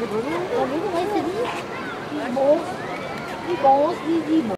Còn nếu mà ngay tính đi bố đi bố đi gì bố